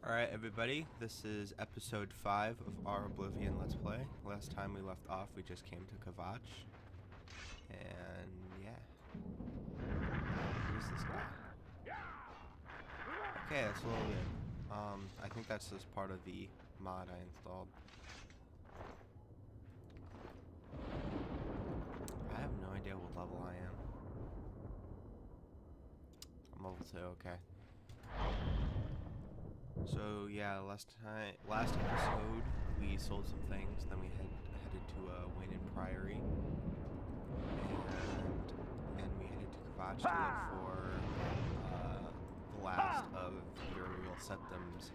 Alright everybody, this is episode 5 of our Oblivion Let's Play. Last time we left off, we just came to Kvatch. And yeah. Who's this guy? Okay, that's a little weird. I think that's just part of the mod I installed. I have no idea what level I am. I'm level 2, okay. So yeah, last episode we sold some things, then we headed to Wayne Priory, and we headed to Kvatch to look for the last of Uriel Septim's.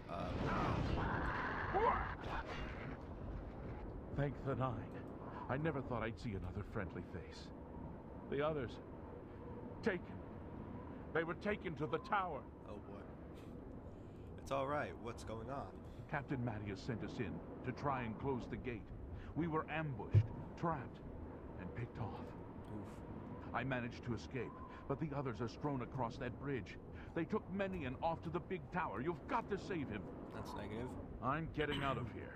Thank the Nine. I never thought I'd see another friendly face. The others, taken. They were taken to the tower. Oh boy. It's alright, what's going on? Captain Mattias sent us in to try and close the gate. We were ambushed, trapped, and picked off. Oof. I managed to escape, but the others are strewn across that bridge. They took Menion off to the big tower. You've got to save him. That's negative. I'm getting out of here.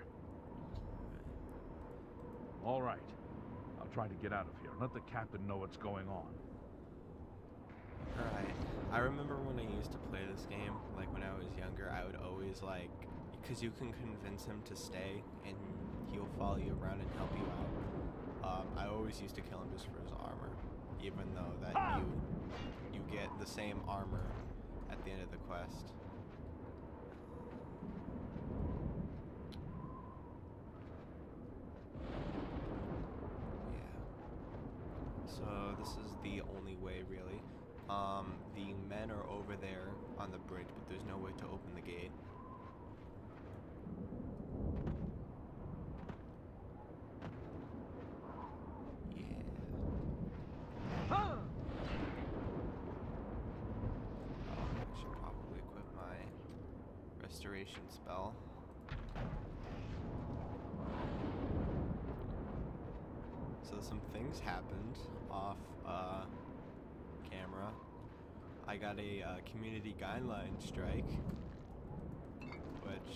All right. I'll try to get out of here. Let the captain know what's going on. Alright. I remember when I used to play this game, like when I was younger, I would always because you can convince him to stay and he'll follow you around and help you out. I always used to kill him just for his armor, even though that you get the same armor at the end of the quest. Yeah. So this is the only way, really. The men are over there on the bridge, but there's no way to open the gate. Yeah. Oh, I should probably equip my restoration spell. So some things happened off, camera. I got a community guideline strike, which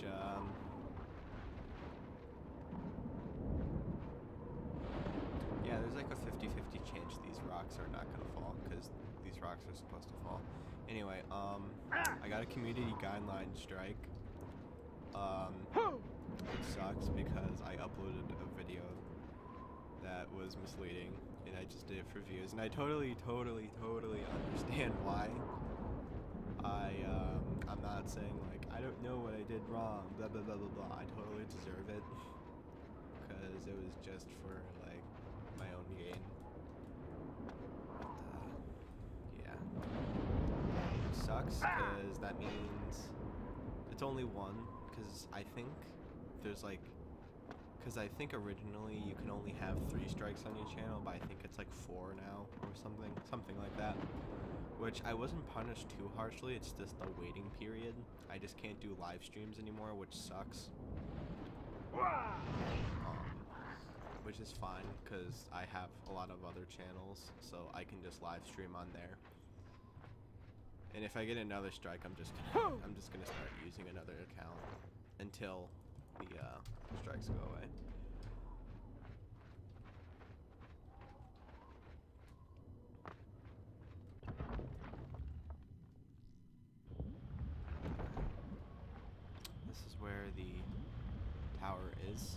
yeah, there's like a 50-50 chance these rocks are not gonna fall because these rocks are supposed to fall. Anyway, I got a community guideline strike. It sucks because I uploaded a video that was misleading, and I just did it for views, and I totally understand why. I'm not saying like I don't know what I did wrong, blah blah blah blah blah. I totally deserve it because it was just for like my own gain. But, yeah, it sucks because that means it's only one. Because I think there's like. Because I think originally you can only have 3 strikes on your channel, but I think it's like 4 now or something like that. Which I wasn't punished too harshly, it's just the waiting period. I just can't do live streams anymore, which sucks. Which is fine, because I have a lot of other channels, so I can just live stream on there. And if I get another strike, I'm just gonna start using another account until the strikes go away. This is where the tower is.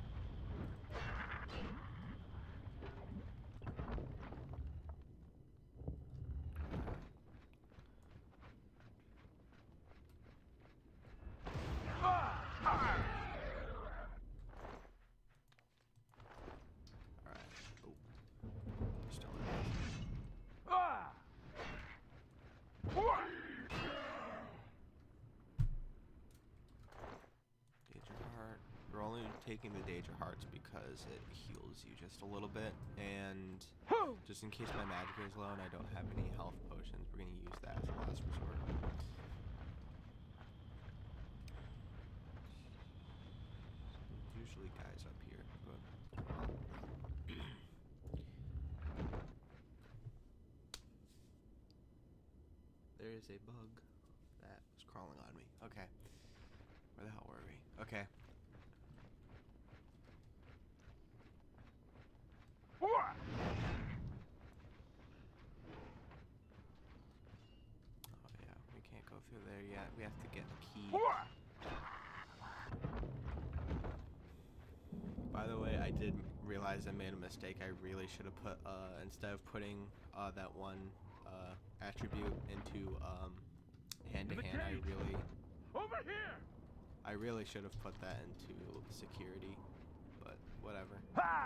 We're only taking the Danger Hearts because it heals you just a little bit, and just in case my magic is low and I don't have any health potions, we're going to use that as a last resort. There's usually guys up here, but there is a bug that was crawling on me. Okay. Where the hell were we? Okay. Oh yeah, we can't go through there yet. We have to get a key. By the way, I did realize I made a mistake. I really should have put, instead of putting that one attribute into hand-to-hand, I really should have put that into security, but whatever.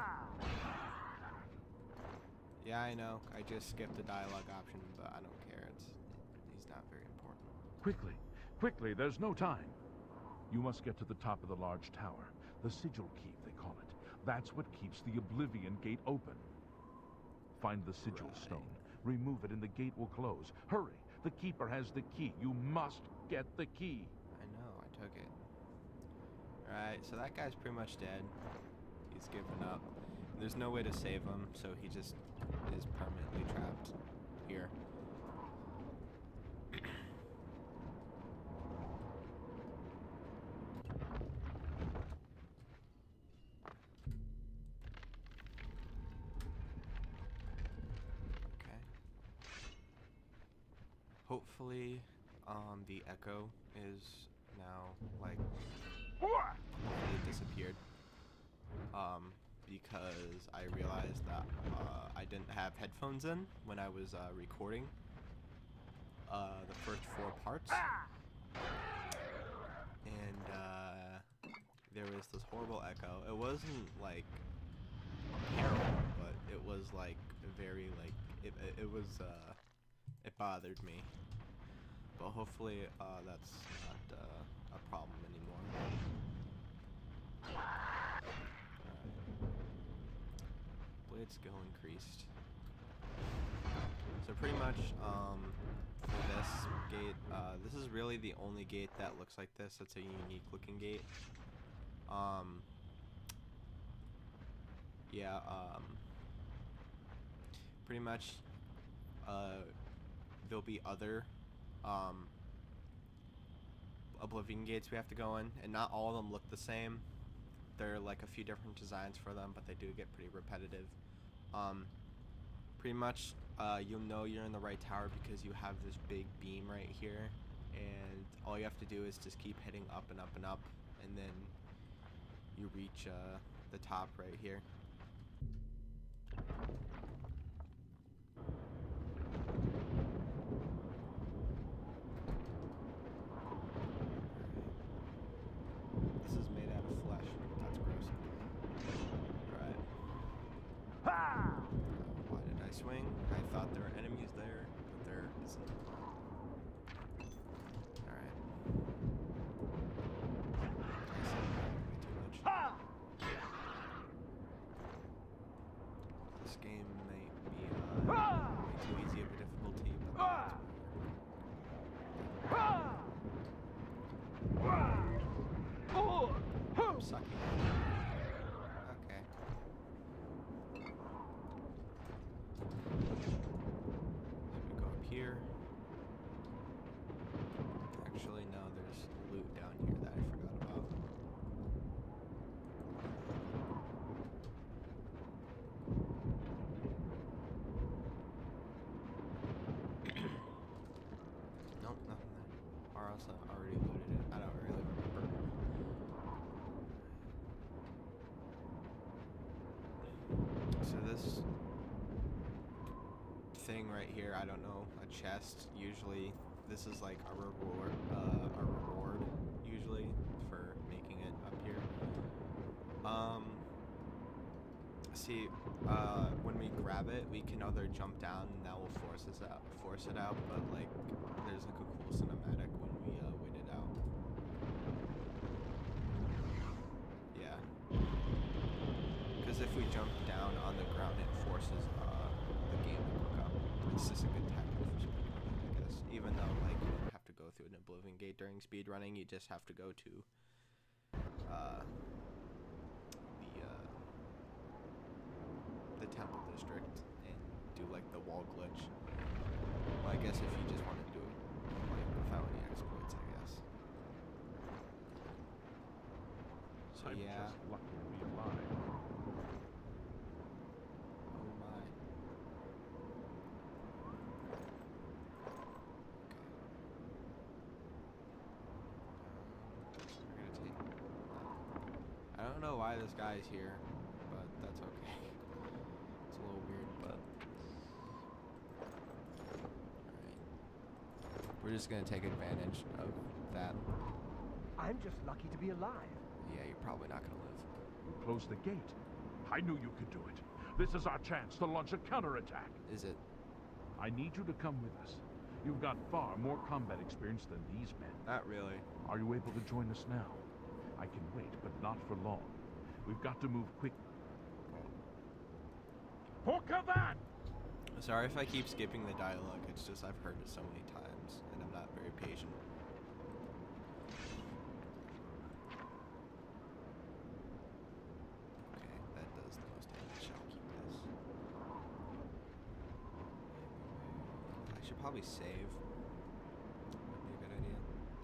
Yeah, I know. I just skipped the dialogue option, but I don't care. He's not very important. Quickly, quickly, there's no time. You must get to the top of the large tower. The sigil key, they call it. That's what keeps the Oblivion Gate open. Find the sigil stone. Remove it and the gate will close. Hurry! The Keeper has the key. You must get the key. I know, I took it. Alright, so that guy's pretty much dead. He's given up. There's no way to save him, so he just is permanently trapped here. Hopefully, the echo is now, like, completely disappeared. Because I realized that, I didn't have headphones in when I was, recording, the first 4 parts. And, there was this horrible echo. It wasn't, like, terrible, but it was, like, very, like, it was, it bothered me. But hopefully, that's not a problem anymore. Blade skill increased. So pretty much, for this gate, this is really the only gate that looks like this. It's a unique looking gate. Yeah, pretty much, there'll be other Oblivion gates we have to go in, and not all of them look the same. There are like a few different designs for them, but they do get pretty repetitive. Pretty much, you'll know you're in the right tower because you have this big beam right here, and all you have to do is just keep hitting up and up and up, and then you reach the top right here. This is made out of flesh. That's gross. Alright. Why did I swing? I thought there were enemies there, but there isn't. Alright. Way too much. This game may be way too easy of a difficulty, but I'm sucking. Okay. So we go up here. Actually, no, there's loot down here that I forgot about. Nope, nothing there. Or else I already looted it. I don't really remember. So this thing right here, I don't know, a chest. Usually, this is like a reward usually for making it up here. See, when we grab it, we can either jump down and that will force it out, but like, there's like a cool cinematic when we wait it out. Yeah. Because if we jump down on the ground, it forces the game to look up. It's just a good tactic for speedrunning, I guess. Even though, like, you don't have to go through an Oblivion Gate during speedrunning, you just have to go to the Temple District and do like the wall glitch. Well, I guess if you just want to do it like without any exploits, I guess. So I'm yeah. just lucky to be alive. Oh my. We're gonna take. I don't know why this guy's here, but that's okay. It's a little weird, but. Alright. We're just gonna take advantage of that. I'm just lucky to be alive. Yeah, you're probably not gonna live. Close the gate. I knew you could do it. This is our chance to launch a counterattack. Is it? I need you to come with us. You've got far more combat experience than these men. Not really. Are you able to join us now? I can wait, but not for long. We've got to move quick. Look at that! Sorry if I keep skipping the dialogue. It's just I've heard it so many times, and I'm not very patient. Okay, that does the most damage. I'll keep this. I should probably save. Would be a good idea.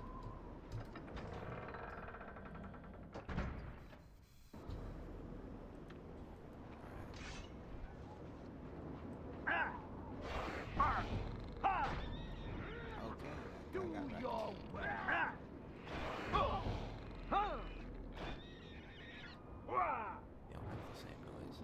Okay, that guy got wrecked. Yeah, we'll make the same noise.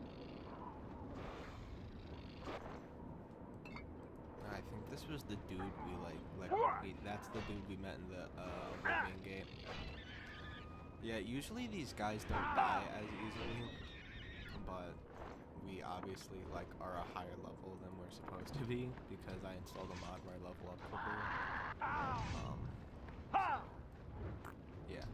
I think this was the dude that's the dude we met in the Oblivion Gate. Yeah, usually these guys don't die as easily, but we obviously are a higher level than we're supposed to be because I installed a mod where I level up quicker. Yeah.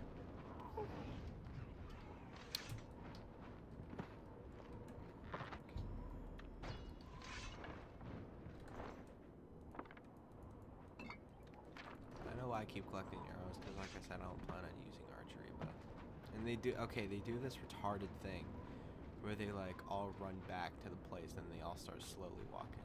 I know why I keep collecting arrows because, like I said, I don't plan on using archery, but and they do this retarded thing where they all run back to the place and they all start slowly walking.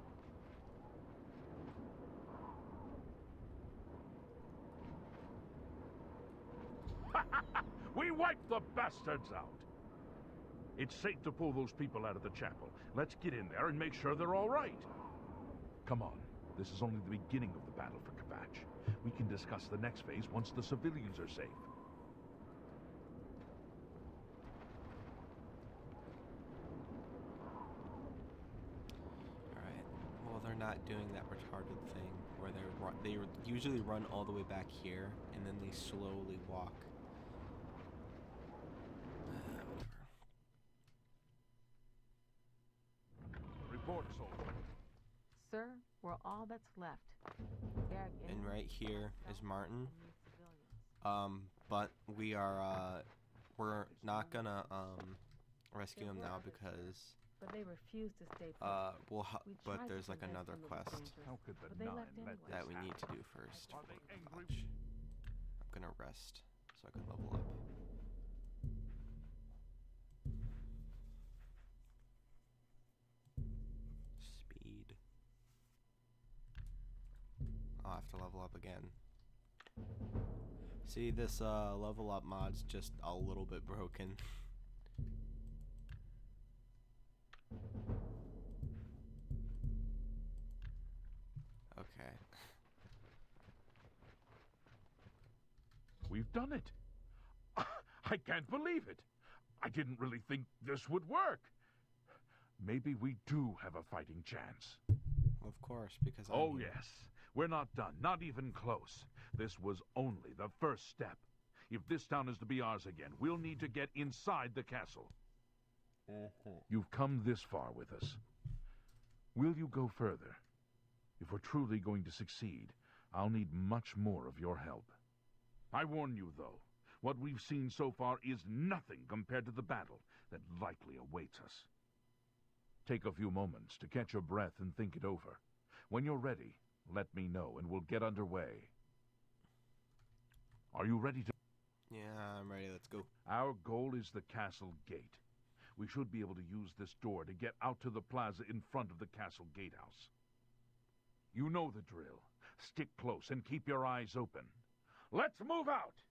We wiped the bastards out. It's safe to pull those people out of the chapel. Let's get in there and make sure they're all right. Come on. This is only the beginning of the battle for Kvatch. We can discuss the next phase once the civilians are safe. Alright. Well, they're not doing that retarded thing where they usually run all the way back here and then they slowly walk. Report, soldier. Sir, we're all that's left. And right here is Martin. But we're not gonna rescue him now because but they refuse to stay put. but there's another quest How could the But they Nine left let anyway. this that we need to happen? do first. Are they angry? Kvatch. I'm gonna rest so I can level up. Speed. I'll have to level up again. See, this level up mod's just a little bit broken. Okay. We've done it. I can't believe it. I didn't really think this would work. Maybe we do have a fighting chance. Of course, because Oh, I'm here. yes. We're not done. Not even close. This was only the first step. If this town is to be ours again, we'll need to get inside the castle. You've come this far with us. Will you go further? If we're truly going to succeed, I'll need much more of your help. I warn you, though, what we've seen so far is nothing compared to the battle that likely awaits us. Take a few moments to catch your breath and think it over. When you're ready, let me know and we'll get underway. Are you ready to... Yeah, I'm ready. Let's go. Our goal is the castle gate. We should be able to use this door to get out to the plaza in front of the castle gatehouse. You know the drill. Stick close and keep your eyes open. Let's move out!